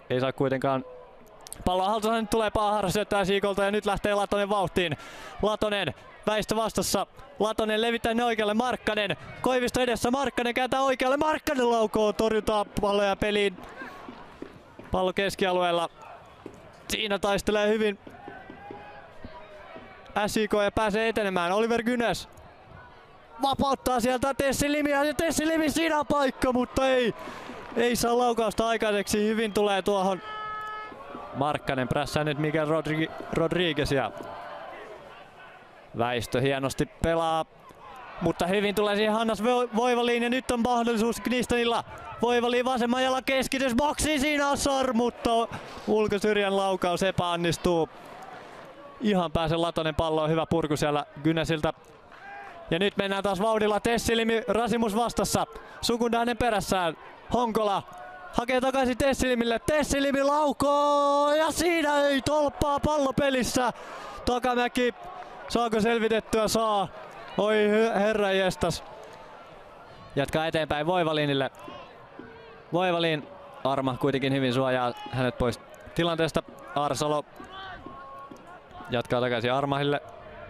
Ei saa kuitenkaan palloa haltuunsa, nyt tulee Paahara, syöttää Siikolta ja nyt lähtee Latonen vauhtiin. Latonen väistö vastassa. Latonen levittää ne oikealle, Markkanen. Koivisto edessä, Markkanen kääntää oikealle, Markkanen laukoo, torjutaan palloja peliin. Pallo keskialueella. Siinä taistelee hyvin SIK ja pääsee etenemään. Oliver Gynes vapauttaa sieltä Tessi Limiä ja Tessi Limi, siinä on paikka, mutta ei saa laukausta aikaiseksi. Hyvin tulee tuohon. Markkanen prässää nyt Miguel Rodriguezia. Väistö hienosti pelaa, mutta hyvin tulee siihen Hannas Voivaliin ja nyt on mahdollisuus Knistanilla. Voivaliin vasemman jalan keskitys boksiin, siinä on Sar, mutta ulkosyrjän laukaus epäonnistuu. Ihan pääsee Latonen palloon, hyvä purku siellä Gynesiltä. Ja nyt mennään taas vauhdilla, Tessilimi, Rasimus vastassa, Sukunda hänen perässään, Honkola hakee takaisin Tessilimille, Tessilimi laukoo ja siinä ei tolppaa pallo pelissä. Takamäki, saako selvitettyä? Saa. Oi herra jestas. Jatkaa eteenpäin Voivalinille. Voivalin, Arma kuitenkin hyvin suojaa hänet pois tilanteesta. Arsalo jatkaa takaisin Armahille.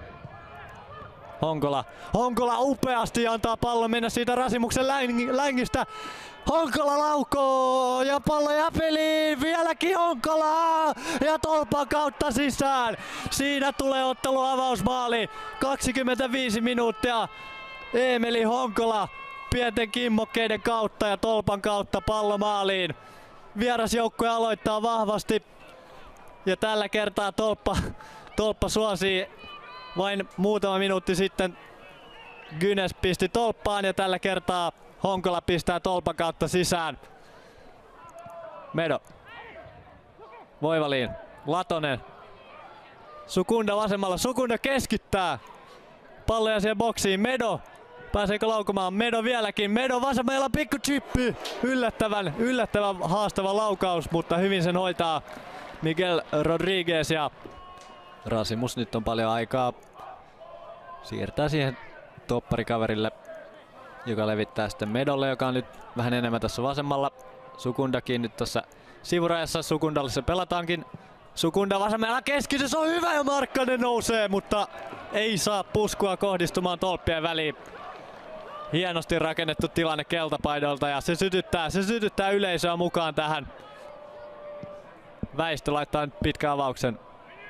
Honkola upeasti antaa pallon mennä siitä Rasimuksen längistä. Honkola laukoo ja pallo jää peliin, vieläkin Honkola ja tolpan kautta sisään. Siinä tulee ottelu avausmaali, 25 minuuttia. Eemeli Honkola pienten kimmokkeiden kautta ja tolpan kautta pallo maaliin. Vierasjoukkue aloittaa vahvasti ja tällä kertaa tolppa suosii. Vain muutama minuutti sitten Gynes pisti tolppaan ja tällä kertaa Honkola pistää tolpan kautta sisään. Medo. Voivaliin. Latonen. Sukunda vasemmalla. Sukunda keskittää. Palloja siihen boksiin. Medo. Pääseekö laukumaan? Medo vieläkin. Medo vasemmalla, pikku chippi. Yllättävän haastava laukaus, mutta hyvin sen hoitaa Miguel Rodriguez ja Rasimus nyt on paljon aikaa. Siirtää siihen topparikaverille, joka levittää sitten Medolle, joka on nyt vähän enemmän tässä vasemmalla. Sukundakin nyt tässä sivurajassa. Sukundalle se pelataankin. Sukunda vasemmalla, keskitys on hyvä ja Markkanen nousee, mutta ei saa puskua kohdistumaan tolppien väliin. Hienosti rakennettu tilanne keltapaidolta ja se sytyttää yleisöä mukaan tähän. Väistö laittaa nyt pitkän avauksen.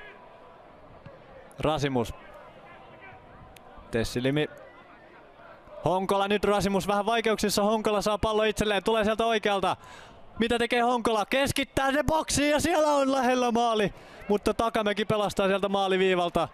Rasimus. Tessilimi. Honkola nyt, Rasimus vähän vaikeuksissa. Honkola saa pallo itselleen, tulee sieltä oikealta. Mitä tekee Honkola? Keskittää se boksiin ja siellä on lähellä maali. Mutta Takamäki pelastaa sieltä maaliviivalta.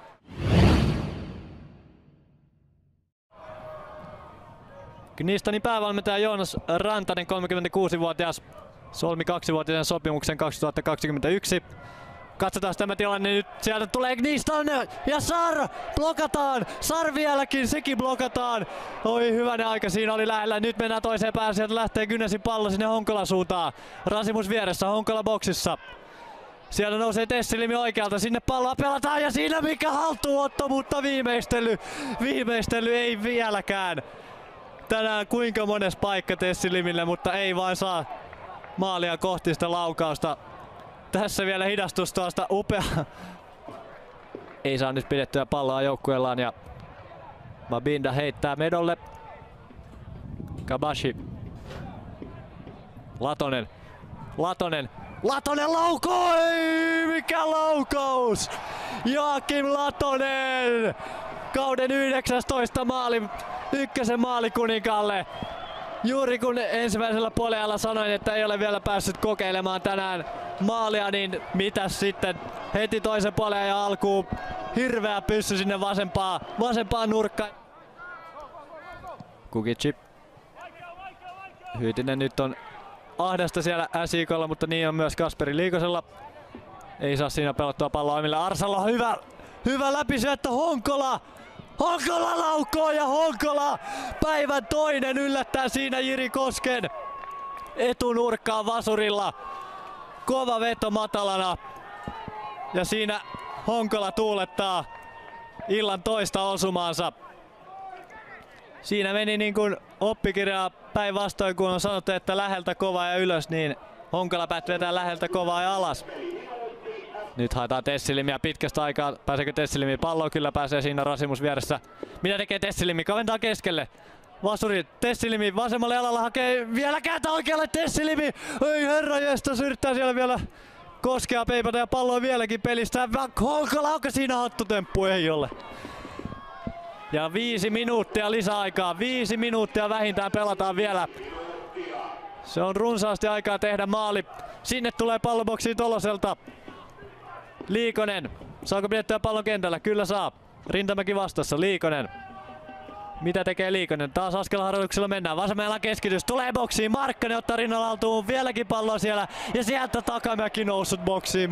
Knistanin päävalmentaja Joonas Rantanen, 36-vuotias, solmi 2-vuotisen sopimuksen 2021. Katsotaan tämä tilanne nyt, sieltä tulee Knistan ja Sar blokataan, Sar vieläkin, sekin blokataan. Oi hyvänen aika, siinä oli lähellä, nyt mennään toiseen päähän, sieltä lähtee Gynesin pallo sinne Honkolan suuntaan. Rasimus vieressä, Honkola boksissa. Siellä nousee Tessilimi oikealta, sinne palloa pelataan ja siinä mikä haltuunotto, mutta viimeistely ei vieläkään. Tänään kuinka mones paikka Tessilimille, mutta ei vaan saa maalia kohti sitä laukausta. Tässä vielä hidastus tuosta, upea. Ei saa nyt pidettyä palloa joukkueellaan ja Mabinda heittää Medolle. Kabashi. Latonen laukoo! Ei, mikä laukaus! Joakim Latonen! Kauden 19 maali, ykkösen maalikuninkaalle. Juuri kun ensimmäisellä puolella sanoin, että ei ole vielä päässyt kokeilemaan tänään maalia, niin mitäs sitten heti toisen puolen ja alkuun hirveä pyssy sinne vasempaan nurkkaan. Kukici. Hyytinen nyt on ahdasta siellä SIK:lla, mutta niin on myös Kasperi Liikosella. Ei saa siinä pelottua palloa omille. Arsalo hyvä läpisyöttö, Honkola laukoo ja Honkola päivän toinen yllättää siinä Jiri Kosken etunurkkaan vasurilla. Kova veto matalana ja siinä Honkola tuulettaa illan toista osumaansa. Siinä meni niin kuin oppikirjaa päinvastoin, kun on sanottu, että läheltä kova ja ylös, niin Honkalapät vetää läheltä kovaa ja alas. Nyt haetaan Tessilimiä pitkästä aikaa. Pääseekö Tessilimi palloon? Kyllä pääsee, siinä Rasimus vieressä. Mitä tekee Tessilimi? Kaventaa keskelle. Vasuri Tessilimi vasemmalle jalalla hakee vielä kääntä oikealle Tessilimi. Ei herranjestas, yrittää siellä vielä koskea peipata ja palloa vieläkin pelistä. Honkala, onko siinä hattutemppu? Ei ole. Ja 5 minuuttia lisäaikaa. 5 minuuttia vähintään pelataan vielä. Se on runsaasti aikaa tehdä maali. Sinne tulee palloboksiin Toloselta. Liikonen. Saako pidettyä pallon kentällä? Kyllä saa. Rintamäki vastassa. Liikonen. Mitä tekee Liikonen? Taas askelharjoituksella mennään. Vasemmalla keskitys. Tulee boksiin. Markkanen ottaa rinnalla haltuun. Vieläkin palloa siellä. Ja sieltä Takamäki noussut boksiin,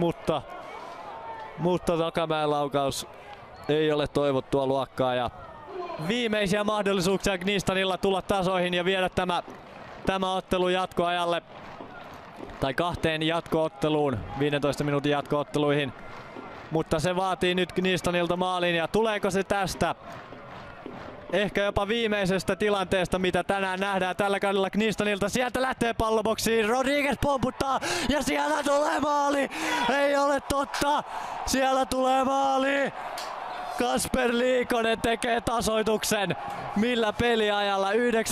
mutta Takamäen laukaus ei ole toivottua luokkaa. Ja viimeisiä mahdollisuuksia Gnistanilla tulla tasoihin ja viedä tämä ottelu jatkoajalle. Tai 2 jatkootteluun. 15 minuutin jatkootteluihin. Mutta se vaatii nyt Gnistanilta maalin ja tuleeko se tästä? Ehkä jopa viimeisestä tilanteesta, mitä tänään nähdään tällä kaudella Gnistanilta. Sieltä lähtee palloboksiin, Rodriguez pomputtaa ja siellä tulee maali! Ei ole totta! Siellä tulee maali! Kasper Liikonen tekee tasoituksen. Millä peliajalla?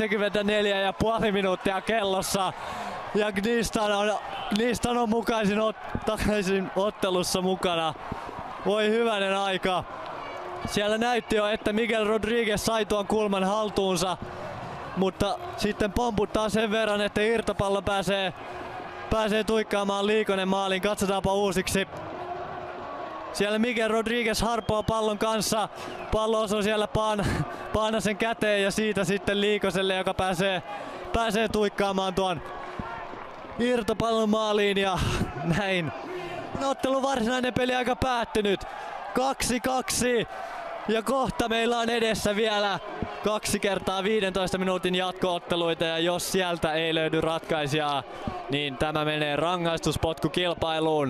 94,5 minuuttia kellossa. Ja Gnistan on takaisin ottelussa mukana. Voi hyvänen aika. Siellä näytti jo, että Miguel Rodriguez sai tuon kulman haltuunsa. Mutta sitten pomputtaa sen verran, että irtopallo pääsee tuikkaamaan Liikonen maaliin. Katsotaanpa uusiksi. Siellä Miguel Rodriguez harpoo pallon kanssa. Pallo osuu siellä Paanasen käteen ja siitä sitten Liikoselle, joka pääsee tuikkaamaan tuon irtopallon maaliin ja näin. Ottelun varsinainen peliaika päättynyt. 2-2 ja kohta meillä on edessä vielä 2 kertaa 15 minuutin jatkootteluita ja jos sieltä ei löydy ratkaisijaa, niin tämä menee rangaistuspotkukilpailuun.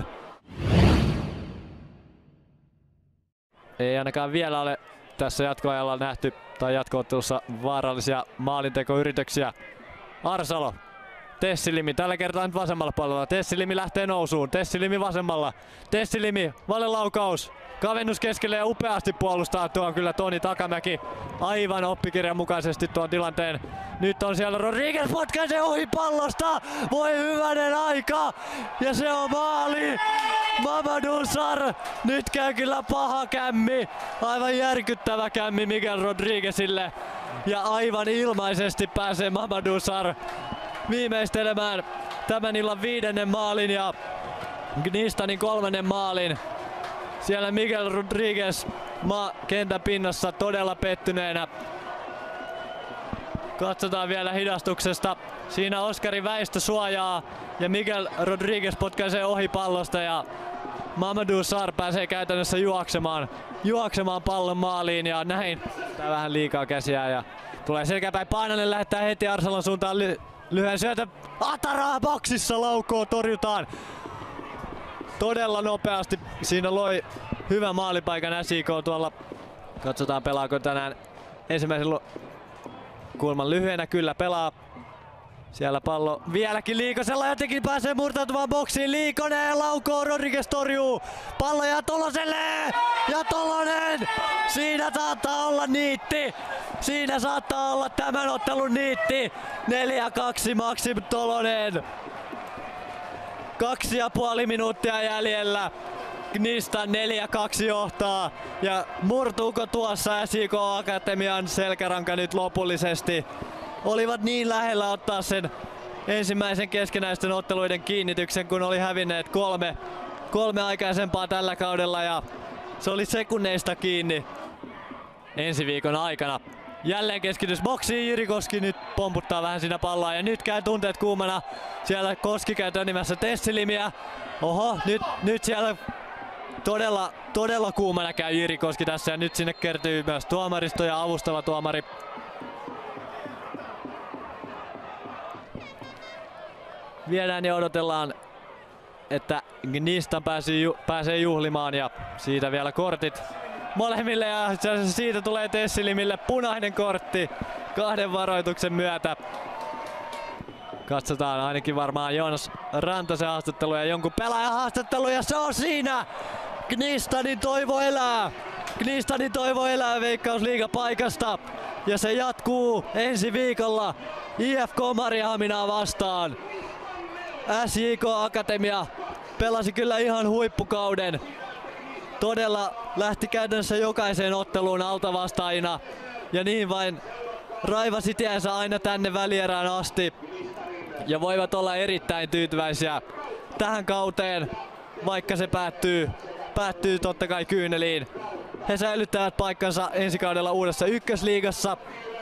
Ei ainakaan vielä ole tässä jatkoajalla nähty tai jatkoottelussa vaarallisia maalintekoyrityksiä. Arsalo. Tessilimi tällä kertaa nyt vasemmalla puolella. Tessilimi lähtee nousuun. Tessilimi vasemmalla. Tessilimi, valelaukaus. Kavennus keskelle ja upeasti puolustaa tuon kyllä Toni Takamäki. Aivan oppikirjan mukaisesti tuon tilanteen. Nyt on siellä Rodriguez potkaisee ohi pallosta. Voi hyvänen aika. Ja se on maali. Mamadou Sarr. Nyt käy kyllä paha kämmi. Aivan järkyttävä kämmi Miguel Rodriguezille. Ja aivan ilmaisesti pääsee Mamadou Sarr viimeistelemään tämän illan 5. maalin ja Gnistanin 3. maalin. Siellä Miguel Rodriguez kentän pinnassa todella pettyneenä. Katsotaan vielä hidastuksesta. Siinä Oskari Väistö suojaa ja Miguel Rodriguez potkaisee ohi pallosta ja Mamadou Sarr pääsee käytännössä juoksemaan pallon maaliin ja näin. Tää vähän liikaa käsiä ja tulee selkäpäin. Paananen lähettää heti Arsalon suuntaan lyhyen syötön. Ataraa boksissa, laukoo, torjutaan. Todella nopeasti. Siinä loi hyvä maalipaikan SIK tuolla. Katsotaan pelaako tänään ensimmäisen kulman lyhyenä. Kyllä pelaa. Siellä pallo vieläkin Liikosella, jotenkin pääsee murtautumaan boksiin. Liikonen laukoo, Rodriguez torjuu. Pallo jää Toloselle ja Tolonen. Siinä saattaa olla niitti. Siinä saattaa olla tämän ottelun niitti. 4-2 Maxim Tolonen. 2,5 minuuttia jäljellä. Gnistan 4-2 johtaa. Ja murtuuko tuossa SIK Akatemian selkäranka nyt lopullisesti? Olivat niin lähellä ottaa sen ensimmäisen keskenäisten otteluiden kiinnityksen, kun oli hävinneet kolme aikaisempaa tällä kaudella ja se oli sekunneista kiinni ensi viikon aikana. Jälleen keskitys boksiin, Jiri Koski nyt pomputtaa vähän siinä palloa ja nyt käy tunteet kuumana. Siellä Koski käy tönnimässä Tessilimiä. Oho, nyt siellä todella kuumana käy Jiri Koski tässä ja nyt sinne kertyy myös tuomaristo ja avustava tuomari. Viedään ja odotellaan, että Gnistan pääsee juhlimaan ja siitä vielä kortit molemmille ja siitä tulee Tessilimille punainen kortti 2 varoituksen myötä. Katsotaan ainakin varmaan Joonas Rantasen haastattelu ja jonkun pelaajan haastattelu ja se on siinä! Knistanin toivo elää! Knistanin toivo elää Veikkausliigapaikasta ja se jatkuu ensi viikolla IFK Mariahaminaa vastaan. SJK Akatemia pelasi kyllä ihan huippukauden. Todella lähti käytännössä jokaiseen otteluun altavastaajina ja niin vain raivasi tiensä aina tänne välierään asti ja voivat olla erittäin tyytyväisiä tähän kauteen, vaikka se päättyy totta kai kyyneliin. He säilyttävät paikkansa ensi kaudella uudessa ykkösliigassa